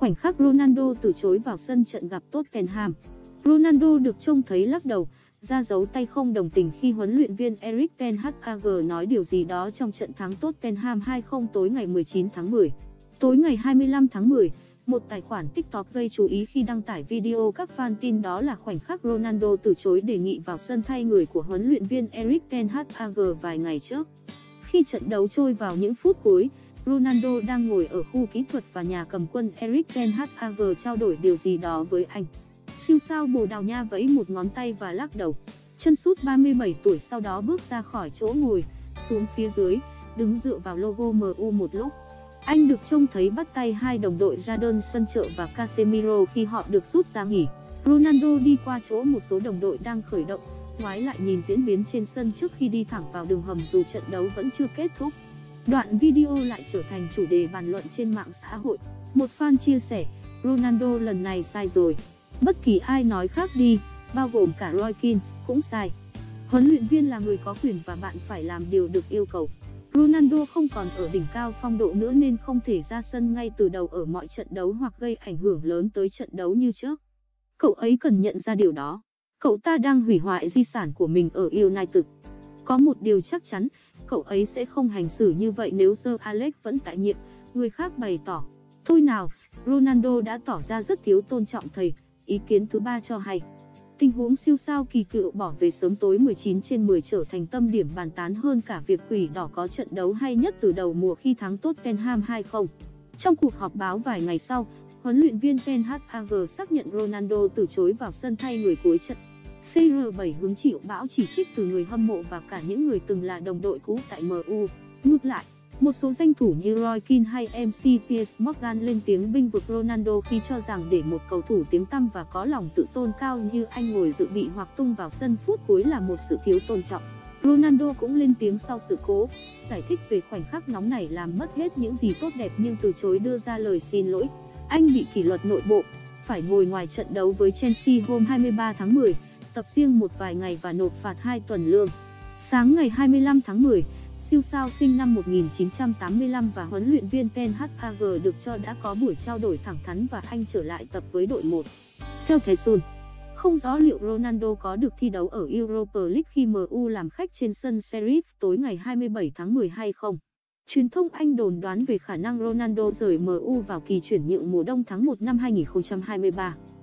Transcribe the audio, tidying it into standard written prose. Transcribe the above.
Khoảnh khắc Ronaldo từ chối vào sân trận gặp Tottenham. Ronaldo được trông thấy lắc đầu, ra dấu tay không đồng tình khi huấn luyện viên Erik ten Hag nói điều gì đó trong trận thắng Tottenham 2-0 tối ngày 19 tháng 10. Tối ngày 25 tháng 10, một tài khoản TikTok gây chú ý khi đăng tải video các fan tin đó là khoảnh khắc Ronaldo từ chối đề nghị vào sân thay người của huấn luyện viên Erik ten Hag vài ngày trước. Khi trận đấu trôi vào những phút cuối, Ronaldo đang ngồi ở khu kỹ thuật và nhà cầm quân Erik ten Hag trao đổi điều gì đó với anh. Siêu sao Bồ Đào Nha vẫy một ngón tay và lắc đầu. Chân sút 37 tuổi sau đó bước ra khỏi chỗ ngồi, xuống phía dưới, đứng dựa vào logo MU một lúc. Anh được trông thấy bắt tay hai đồng đội Jadon Sancho và Casemiro khi họ được rút ra nghỉ. Ronaldo đi qua chỗ một số đồng đội đang khởi động, ngoái lại nhìn diễn biến trên sân trước khi đi thẳng vào đường hầm dù trận đấu vẫn chưa kết thúc. Đoạn video lại trở thành chủ đề bàn luận trên mạng xã hội. Một fan chia sẻ, Ronaldo lần này sai rồi. Bất kỳ ai nói khác đi, bao gồm cả Roy Keane, cũng sai. Huấn luyện viên là người có quyền và bạn phải làm điều được yêu cầu. Ronaldo không còn ở đỉnh cao phong độ nữa nên không thể ra sân ngay từ đầu ở mọi trận đấu hoặc gây ảnh hưởng lớn tới trận đấu như trước. Cậu ấy cần nhận ra điều đó. Cậu ta đang hủy hoại di sản của mình ở United. Có một điều chắc chắn, cậu ấy sẽ không hành xử như vậy nếu Sir Alex vẫn tại nhiệm, người khác bày tỏ. Thôi nào, Ronaldo đã tỏ ra rất thiếu tôn trọng thầy. Ý kiến thứ ba cho hay, tình huống siêu sao kỳ cựu bỏ về sớm tối 19/10 trở thành tâm điểm bàn tán hơn cả việc Quỷ Đỏ có trận đấu hay nhất từ đầu mùa khi thắng Tottenham 2-0. Trong cuộc họp báo vài ngày sau, huấn luyện viên Ten Hag xác nhận Ronaldo từ chối vào sân thay người cuối trận. CR7 hứng chịu bão chỉ trích từ người hâm mộ và cả những người từng là đồng đội cũ tại MU. Ngược lại, một số danh thủ như Roy Keane hay MC Piers Morgan lên tiếng bênh vực Ronaldo khi cho rằng để một cầu thủ tiếng tăm và có lòng tự tôn cao như anh ngồi dự bị hoặc tung vào sân phút cuối là một sự thiếu tôn trọng. Ronaldo cũng lên tiếng sau sự cố, giải thích về khoảnh khắc nóng này làm mất hết những gì tốt đẹp nhưng từ chối đưa ra lời xin lỗi. Anh bị kỷ luật nội bộ, phải ngồi ngoài trận đấu với Chelsea hôm 23 tháng 10, tập riêng một vài ngày và nộp phạt 2 tuần lương. Sáng ngày 25 tháng 10, siêu sao sinh năm 1985 và huấn luyện viên Ten Hag được cho đã có buổi trao đổi thẳng thắn và anh trở lại tập với đội 1. Theo The Sun, không rõ liệu Ronaldo có được thi đấu ở Europa League khi MU làm khách trên sân Sheriff tối ngày 27 tháng 10 hay không. Truyền thông Anh đồn đoán về khả năng Ronaldo rời MU vào kỳ chuyển nhượng mùa đông tháng 1 năm 2023.